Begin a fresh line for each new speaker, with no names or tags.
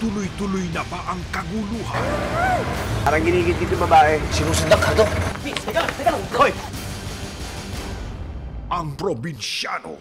tuloy-tuloy na ba ang kaguluhan?
Parang ginigit yung babae.
Sinusundak ka to.
Teka lang! Hoy!
Ang probinsyano